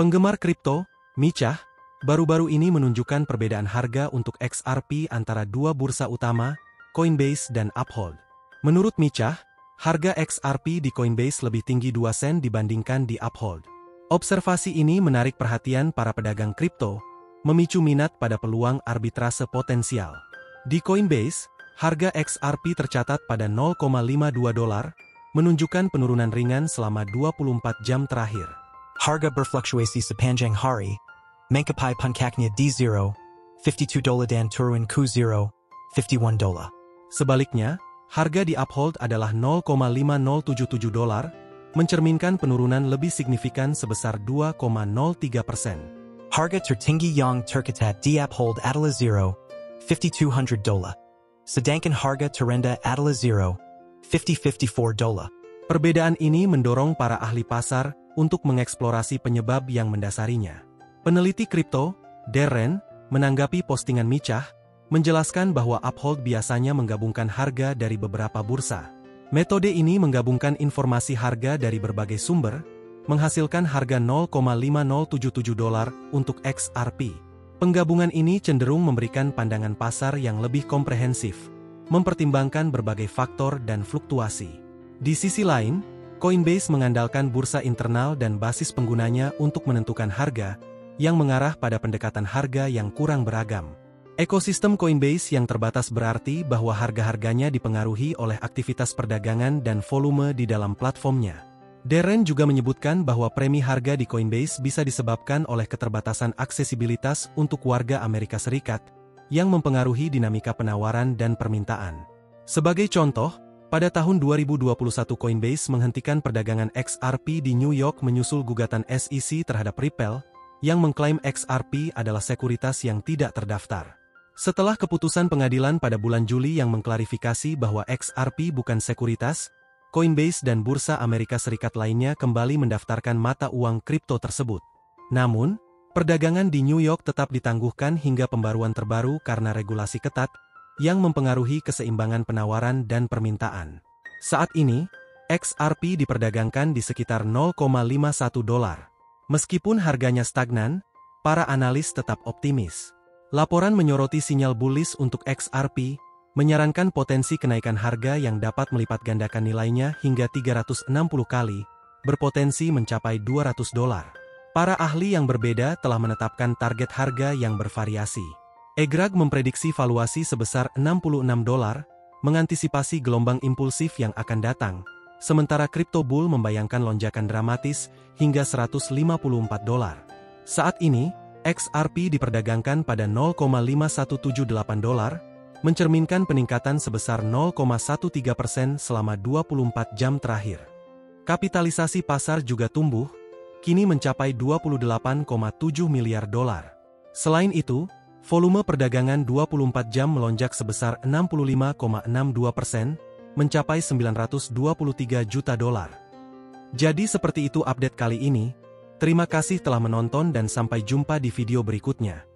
Penggemar kripto, Micah, baru-baru ini menunjukkan perbedaan harga untuk XRP antara dua bursa utama, Coinbase dan Uphold. Menurut Micah, harga XRP di Coinbase lebih tinggi 2 sen dibandingkan di Uphold. Observasi ini menarik perhatian para pedagang kripto, memicu minat pada peluang arbitrase potensial. Di Coinbase, harga XRP tercatat pada $0,52, menunjukkan penurunan ringan selama 24 jam terakhir. Harga berfluktuasi sepanjang hari, mencapai puncaknya di $0,52 dan turun ke $0,51. Sebaliknya, harga di Uphold adalah $0,5077, mencerminkan penurunan lebih signifikan sebesar 2,03%. Harga tertinggi yang tercatat di Uphold adalah $0,5200, sedangkan harga terendah adalah $0,5054. Perbedaan ini mendorong para ahli pasar untuk mengeksplorasi penyebab yang mendasarinya. Peneliti kripto, Darren, menanggapi postingan Micah, menjelaskan bahwa Uphold biasanya menggabungkan harga dari beberapa bursa. Metode ini menggabungkan informasi harga dari berbagai sumber, menghasilkan harga $0,5077 untuk XRP. Penggabungan ini cenderung memberikan pandangan pasar yang lebih komprehensif, mempertimbangkan berbagai faktor dan fluktuasi. Di sisi lain, Coinbase mengandalkan bursa internal dan basis penggunanya untuk menentukan harga, yang mengarah pada pendekatan harga yang kurang beragam. Ekosistem Coinbase yang terbatas berarti bahwa harga-harganya dipengaruhi oleh aktivitas perdagangan dan volume di dalam platformnya. Darren juga menyebutkan bahwa premi harga di Coinbase bisa disebabkan oleh keterbatasan aksesibilitas untuk warga Amerika Serikat, yang mempengaruhi dinamika penawaran dan permintaan. Sebagai contoh, pada tahun 2021 Coinbase menghentikan perdagangan XRP di New York menyusul gugatan SEC terhadap Ripple, yang mengklaim XRP adalah sekuritas yang tidak terdaftar. Setelah keputusan pengadilan pada bulan Juli yang mengklarifikasi bahwa XRP bukan sekuritas, Coinbase dan bursa Amerika Serikat lainnya kembali mendaftarkan mata uang kripto tersebut. Namun, perdagangan di New York tetap ditangguhkan hingga pembaruan terbaru karena regulasi ketat, yang mempengaruhi keseimbangan penawaran dan permintaan. Saat ini, XRP diperdagangkan di sekitar $0,51. Meskipun harganya stagnan, para analis tetap optimis. Laporan menyoroti sinyal bullish untuk XRP, menyarankan potensi kenaikan harga yang dapat melipat gandakan nilainya hingga 360 kali, berpotensi mencapai $200. Para ahli yang berbeda telah menetapkan target harga yang bervariasi. Egrag memprediksi valuasi sebesar $66, mengantisipasi gelombang impulsif yang akan datang, sementara Crypto Bull membayangkan lonjakan dramatis hingga $154. Saat ini, XRP diperdagangkan pada $0,5178, mencerminkan peningkatan sebesar 0,13% selama 24 jam terakhir. Kapitalisasi pasar juga tumbuh, kini mencapai $28,7 miliar. Selain itu, volume perdagangan 24 jam melonjak sebesar 65,62%, mencapai $923 juta. Jadi seperti itu update kali ini. Terima kasih telah menonton dan sampai jumpa di video berikutnya.